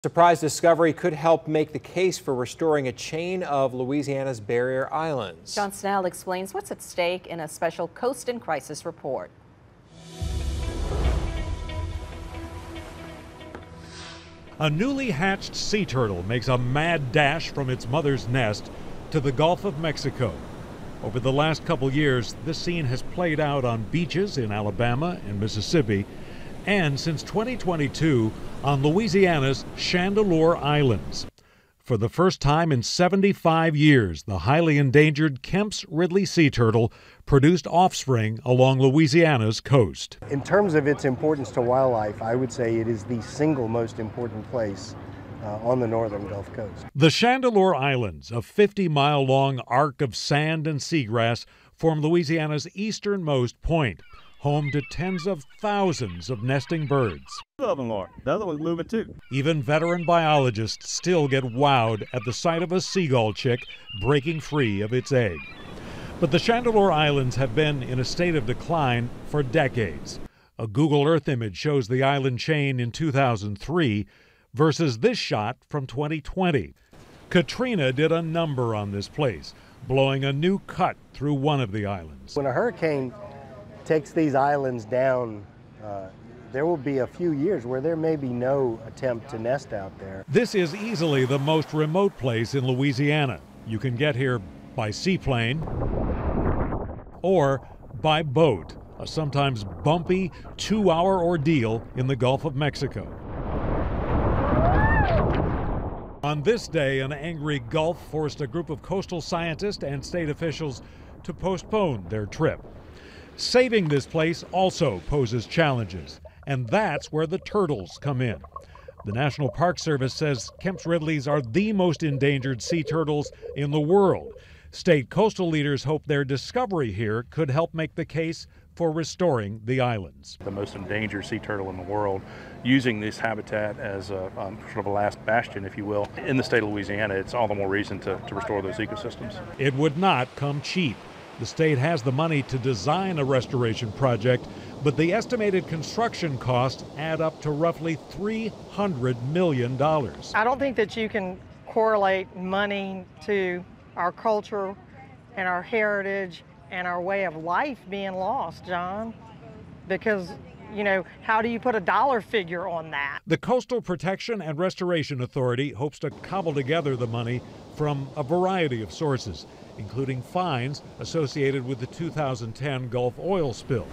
Surprise discovery could help make the case for restoring a chain of Louisiana's barrier islands. John Snell explains what's at stake in a special Coast in Crisis report. A newly hatched sea turtle makes a mad dash from its mother's nest to the Gulf of Mexico. Over the last couple years, this scene has played out on beaches in Alabama and Mississippi, and since 2022 on Louisiana's Chandeleur Islands. For the first time in 75 years, the highly endangered Kemp's Ridley sea turtle produced offspring along Louisiana's coast. In terms of its importance to wildlife, I would say it is the single most important place on the northern Gulf Coast. The Chandeleur Islands, a 50-mile-long arc of sand and seagrass, form Louisiana's easternmost point, home to tens of thousands of nesting birds. Two of them, Lord. The other one's moving too. Even veteran biologists still get wowed at the sight of a seagull chick breaking free of its egg. But the Chandeleur Islands have been in a state of decline for decades. A Google Earth image shows the island chain in 2003 versus this shot from 2020. Katrina did a number on this place, blowing a new cut through one of the islands. When a hurricane takes these islands down, there will be a few years where there may be no attempt to nest out there. This is easily the most remote place in Louisiana. You can get here by seaplane or by boat, a sometimes bumpy 2-hour ordeal in the Gulf of Mexico. On this day, an angry Gulf forced a group of coastal scientists and state officials to postpone their trip. Saving this place also poses challenges, and that's where the turtles come in. The National Park Service says Kemp's Ridleys are the most endangered sea turtles in the world. State coastal leaders hope their discovery here could help make the case for restoring the islands. The most endangered sea turtle in the world, using this habitat as a sort of a last bastion, if you will, in the state of Louisiana, it's all the more reason to restore those ecosystems. It would not come cheap. The state has the money to design a restoration project, but the estimated construction costs add up to roughly $300 million. I don't think that you can correlate money to our culture and our heritage and our way of life being lost, John, because, you know, how do you put a dollar figure on that? The Coastal Protection and Restoration Authority hopes to cobble together the money from a variety of sources, including fines associated with the 2010 Gulf oil spill.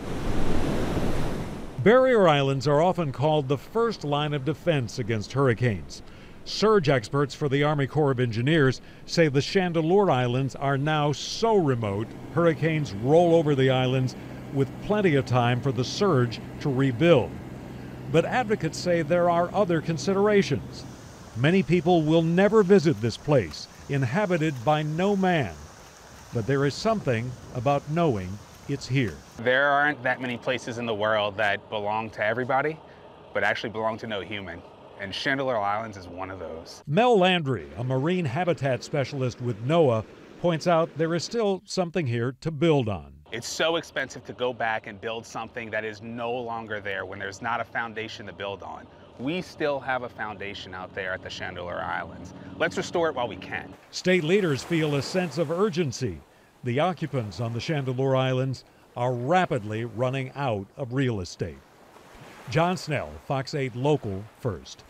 Barrier islands are often called the first line of defense against hurricanes. Surge experts for the Army Corps of Engineers say the Chandeleur Islands are now so remote, hurricanes roll over the islands with plenty of time for the surge to rebuild. But advocates say there are other considerations. Many people will never visit this place, inhabited by no man. But there is something about knowing it's here. There aren't that many places in the world that belong to everybody, but actually belong to no human. And Chandeleur Islands is one of those. Mel Landry, a marine habitat specialist with NOAA, points out there is still something here to build on. It's so expensive to go back and build something that is no longer there when there's not a foundation to build on. We still have a foundation out there at the Chandeleur Islands. Let's restore it while we can. State leaders feel a sense of urgency. The occupants on the Chandeleur Islands are rapidly running out of real estate. John Snell, Fox 8 Local, First.